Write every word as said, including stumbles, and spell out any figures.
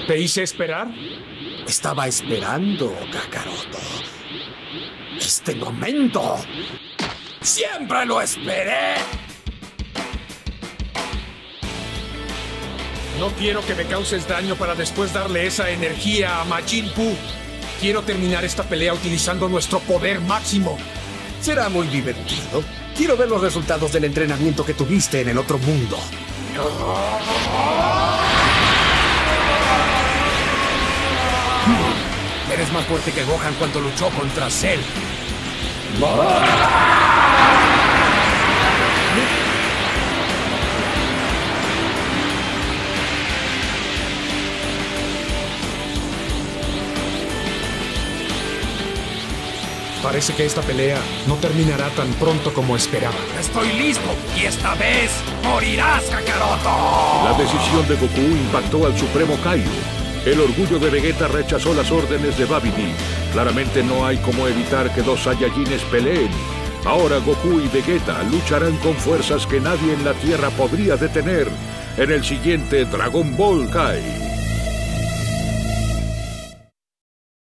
¿Te hice esperar? Estaba esperando, Kakaroto. Este momento. ¡Siempre lo esperé! No quiero que me causes daño para después darle esa energía a Majin Buu. Quiero terminar esta pelea utilizando nuestro poder máximo. Será muy divertido. Quiero ver los resultados del entrenamiento que tuviste en el otro mundo. Eres más fuerte que Gohan cuando luchó contra Cell. Parece que esta pelea no terminará tan pronto como esperaba. Estoy listo y esta vez morirás, Kakaroto. La decisión de Goku impactó al Supremo Kaio. El orgullo de Vegeta rechazó las órdenes de Babidi. Claramente no hay cómo evitar que dos Saiyajines peleen. Ahora Goku y Vegeta lucharán con fuerzas que nadie en la Tierra podría detener en el siguiente Dragon Ball Kai.